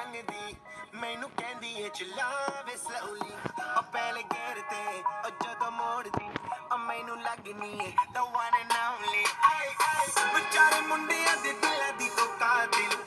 ਲੰਘਦੀ ਮੈਨੂੰ ਕਹਿੰਦੀ ਏ ਚਲਾਵੇ slowly ਉਹ ਪਹਿਲੇ ਗੇਰ ਤੇ ਉਹ ਜਦੋਂ ਮੋੜਦੀ ਉਹ ਮੈਨੂੰ ਲੱਗਨੀ ਏ the one and only ਵਿਚਾਰੇ ਮੁੰਡਿਆਂ ਦੇ ਦਿਲਾਂ ਦੀ ਉਹ ਕਾਤਿਲ